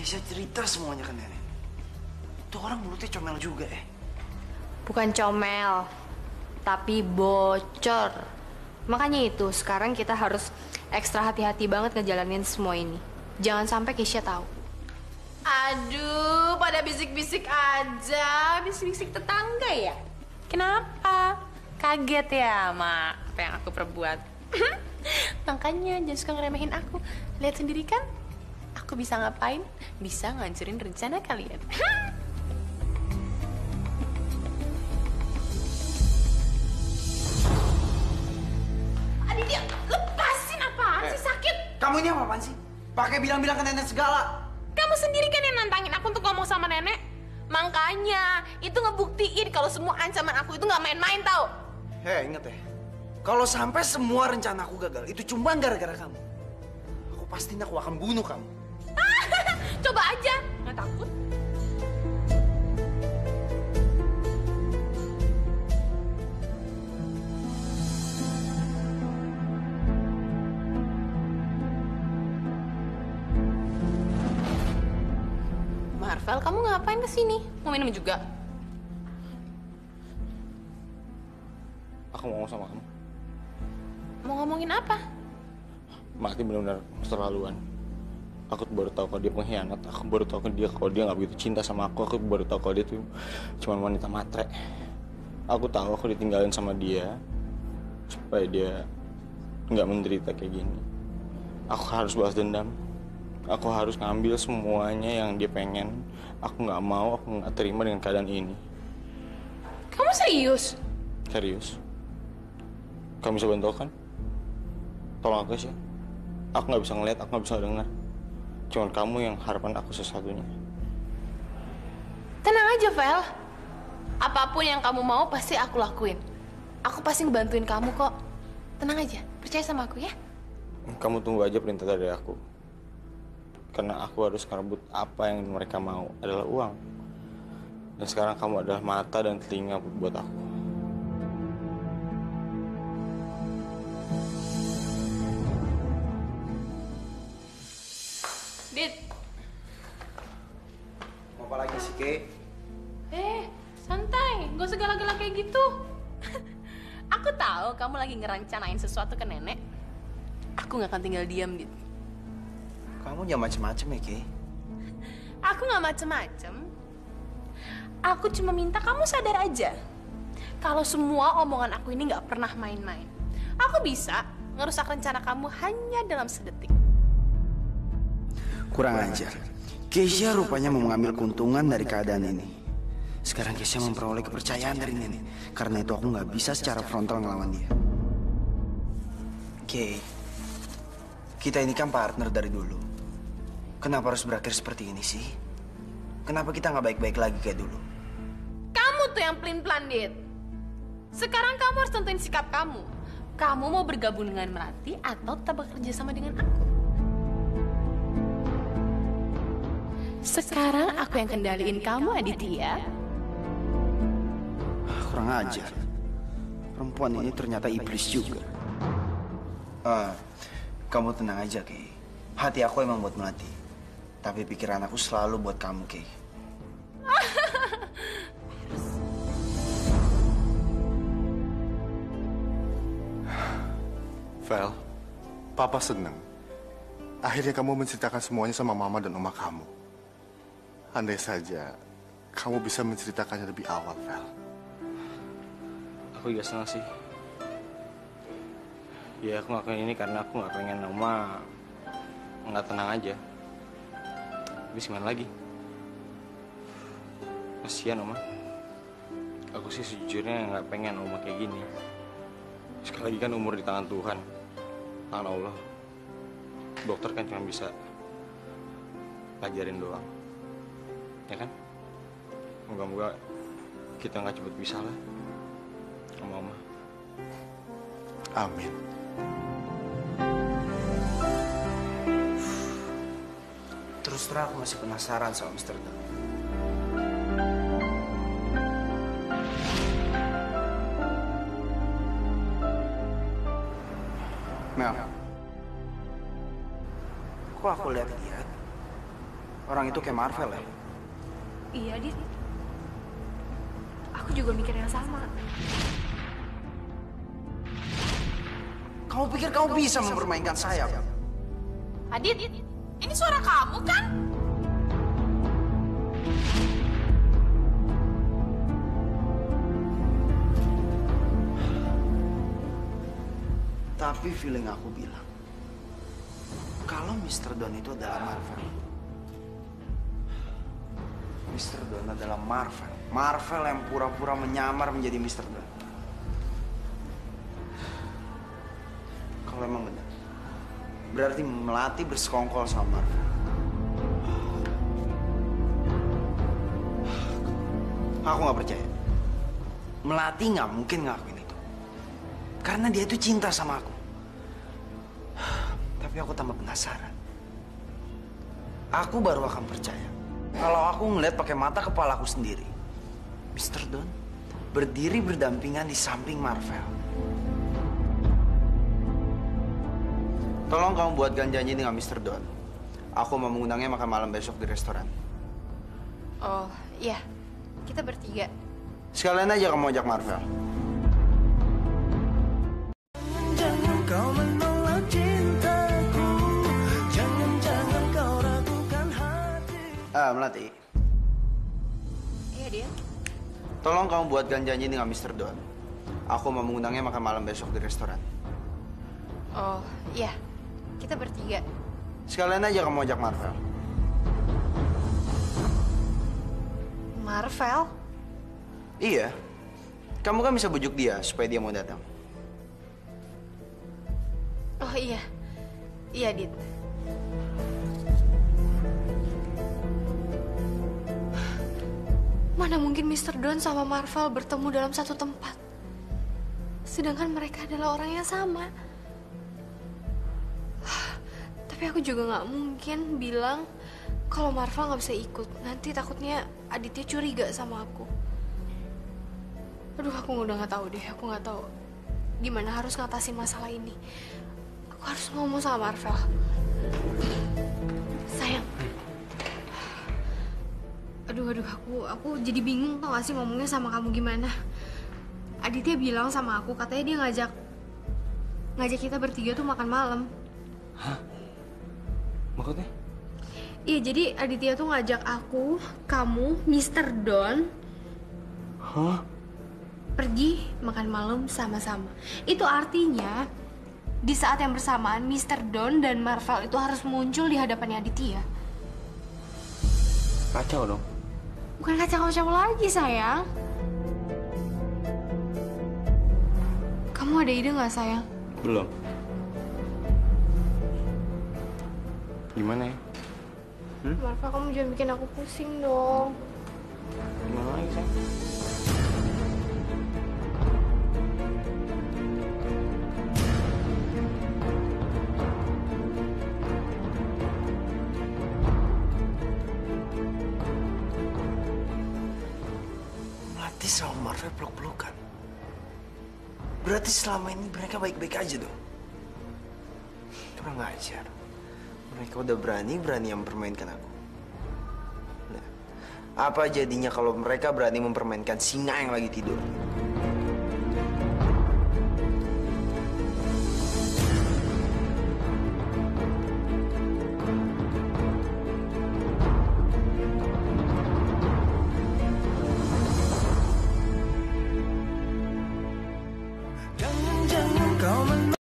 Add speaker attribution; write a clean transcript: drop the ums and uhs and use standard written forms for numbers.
Speaker 1: Keisha cerita semuanya ke nenek. Tuh orang mulutnya comel juga ya.
Speaker 2: Bukan comel, tapi bocor. Makanya itu, sekarang kita harus ekstra hati-hati banget ngejalanin semua ini. Jangan sampai Keisha tahu.
Speaker 3: Aduh, pada bisik-bisik aja. Bisik-bisik tetangga ya? Kenapa? Kaget ya sama apa yang aku perbuat? Makanya jangan suka ngeremehin aku. Lihat sendiri kan? Aku bisa ngapain? Bisa ngancurin rencana kalian. Aditya, lepasin apaan sih? Sakit?
Speaker 1: Kamu ini apaan sih? Pakai bilang-bilang ke nenek segala.
Speaker 3: Kamu sendiri kan yang nantangin aku untuk ngomong sama nenek. Makanya, itu ngebuktiin kalau semua ancaman aku itu nggak main-main tau.
Speaker 1: Hei, inget ya. Kalau sampai semua rencana aku gagal, itu cuma gara-gara kamu. Aku pastiin aku akan bunuh kamu.
Speaker 3: Coba aja, nggak takut. Marvel, kamu ngapain kesini? Mau minum juga?
Speaker 4: Aku mau ngomong sama kamu.
Speaker 3: Mau ngomongin apa?
Speaker 4: Mati benar-benar keterlaluan. Aku baru tahu kalau dia pengkhianat. Aku baru tahu kalau dia nggak begitu cinta sama aku. Aku baru tahu kalau dia tuh cuma wanita matre. Aku tahu aku ditinggalin sama dia supaya dia nggak menderita kayak gini. Aku harus balas dendam. Aku harus ngambil semuanya yang dia pengen. Aku nggak mau, aku nggak terima dengan keadaan ini.
Speaker 3: Kamu serius?
Speaker 4: Serius? Kamu bisa bantu kan? Tolong aku sih. Aku nggak bisa ngeliat, aku nggak bisa dengar. Cuman kamu yang harapan aku sesatunya.
Speaker 3: Tenang aja, Vel. Apapun yang kamu mau pasti aku lakuin. Aku pasti ngebantuin kamu kok. Tenang aja, percaya sama aku ya.
Speaker 4: Kamu tunggu aja perintah dari aku. Karena aku harus ngerebut apa yang mereka mau adalah uang. Dan sekarang kamu adalah mata dan telinga buat aku.
Speaker 3: Dit.
Speaker 1: Mau apa lagi sih, Kay?
Speaker 3: Santai. Gak usah galak-galak kayak gitu. Aku tahu kamu lagi ngerancanain sesuatu ke nenek. Aku gak akan tinggal diam, Dit.
Speaker 1: Kamu jangan macem-macem ya, Kay.
Speaker 3: Aku gak macem-macem. Aku cuma minta kamu sadar aja. Kalau semua omongan aku ini gak pernah main-main. Aku bisa ngerusak rencana kamu hanya dalam sedetik.
Speaker 1: Kurang ajar. Keisha rupanya mau mengambil keuntungan dari keadaan ini. Sekarang Keisha memperoleh kepercayaan dari nenek. Karena itu aku nggak bisa secara frontal ngelawan dia. Kay, kita ini kan partner dari dulu. Kenapa harus berakhir seperti ini sih? Kenapa kita nggak baik-baik lagi kayak dulu?
Speaker 3: Kamu tuh yang pelin-pelan, Dit. Sekarang kamu harus tentuin sikap kamu. Kamu mau bergabung dengan Melati atau tetap bekerja sama dengan aku? Sekarang aku yang kendaliin kamu, Aditya.
Speaker 1: Kurang ajar. Perempuan ini ternyata iblis juga. Kamu tenang aja, Kay. Hati aku emang buat Melati. Tapi pikiran aku selalu buat kamu, Kay.
Speaker 5: Vel, Papa seneng. Akhirnya kamu menceritakan semuanya sama Mama dan Oma kamu. Andai saja kamu bisa menceritakannya lebih awal, Vel.
Speaker 4: Aku juga senang sih. Ya aku ngelakuin ini karena aku nggak pengen Oma nggak tenang aja. Tapi gimana lagi? Kasihan Oma. Aku sih sejujurnya nggak pengen Oma kayak gini. Sekali lagi kan umur di tangan Tuhan, tangan Allah. Dokter kan cuma bisa pelajarin doang, ya kan? Moga-moga kita nggak cepet pisah lah sama Oma.
Speaker 5: Amin.
Speaker 1: Terus terang aku masih penasaran sama Mr. Dam. Mel, kok aku lihat-lihat orang itu kayak Marvel ya?
Speaker 2: Iya, Dit. Aku juga mikir yang sama.
Speaker 1: Kamu pikir kamu bisa mempermainkan saya?
Speaker 3: Adit, ini suara kamu kan?
Speaker 1: Tapi feeling aku bilang, kalau Mr. Don itu adalah Marvel. Mr. Don adalah Marvel. Marvel yang pura-pura menyamar menjadi Mr. Don. Kalau emang benar, berarti Melati bersekongkol sama Marvel. Aku nggak percaya. Melati nggak mungkin ngelakuin itu. Karena dia itu cinta sama aku. Tapi aku tambah penasaran. Aku baru akan percaya kalau aku ngeliat pakai mata kepala aku sendiri. Mr. Don berdiri berdampingan di samping Marvel. Tolong kamu buatkan janji dengan Mr. Don. Aku mau mengundangnya makan malam besok di restoran.
Speaker 2: Oh, iya. Kita bertiga.
Speaker 1: Sekalian aja kamu ajak Marvel.
Speaker 6: Jangan kau menolak cintaku, jangan kau ragukan hati.
Speaker 1: Melati.
Speaker 2: Iya, Dit.
Speaker 1: Tolong kamu buatkan janji dengan Mr. Don. Aku mau mengundangnya makan malam besok di restoran.
Speaker 2: Oh, iya. Kita bertiga.
Speaker 1: Sekalian aja kamu ajak Marvel.
Speaker 2: Marvel?
Speaker 1: Iya. Kamu kan bisa bujuk dia supaya dia mau datang.
Speaker 2: Oh, iya. Iya, Dit. Mana mungkin Mr. Don sama Marvel bertemu dalam satu tempat? Sedangkan mereka adalah orang yang sama. Tapi aku juga nggak mungkin bilang kalau Marvel nggak bisa ikut. Nanti takutnya Aditya curiga sama aku. Aduh, aku udah nggak tahu deh. Aku nggak tahu gimana harus ngatasin masalah ini. Aku harus ngomong sama Marvel. Sayang. Aduh, aku jadi bingung tau gak sih ngomongnya sama kamu gimana. Aditya bilang sama aku, katanya dia ngajak kita bertiga tuh makan malam.
Speaker 4: Hah? Maksudnya?
Speaker 2: Iya, jadi Aditya tuh ngajak aku, kamu, Mr. Don pergi makan malam sama-sama. Itu artinya di saat yang bersamaan Mr. Don dan Marvel itu harus muncul di hadapannya Aditya.
Speaker 4: Kacau dong.
Speaker 2: Bukan kacau-kacau lagi, sayang. Kamu ada ide nggak, sayang?
Speaker 4: Belum. Gimana ya?
Speaker 2: Marva, kamu jangan bikin aku pusing dong.
Speaker 4: Gimana lagi, sayang?
Speaker 1: Melati sama Marvel peluk-pelukan. Berarti selama ini mereka baik-baik aja dong. Kurang ajar. Mereka udah berani mempermainkan aku. Nah, apa jadinya kalau mereka berani mempermainkan singa yang lagi tidur?